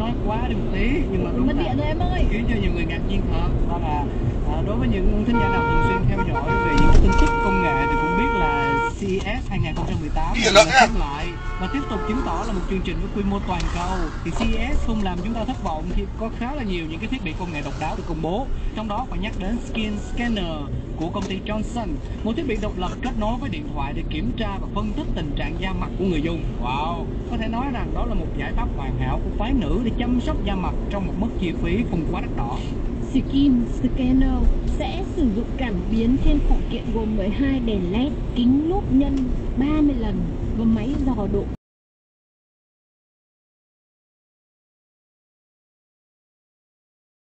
nó quá đi một tí, nhưng mà đúng mất là điện rồi em ơi. khiến cho nhiều người ngạc nhiên thật. Đó là đối với những thính giả nào thường xuyên theo dõi về những tin tức công nghệ thì cũng biết là CES 2018 đã khép lại và tiếp tục chứng tỏ là một chương trình với quy mô toàn cầu. Thì CES không làm chúng ta thất vọng khi có khá là nhiều những cái thiết bị công nghệ độc đáo được công bố. Trong đó phải nhắc đến Skin Scanner của công ty Johnson, một thiết bị độc lập kết nối với điện thoại để kiểm tra và phân tích tình trạng da mặt của người dùng. Wow, có thể nói rằng đó là một giải pháp hoàn hảo của phái nữ để chăm sóc da mặt trong một mức chi phí không quá đắt đỏ. Skin Scanner sẽ sử dụng cảm biến trên phụ kiện gồm 12 đèn LED, kính lúp nhân 30 lần và máy dò độ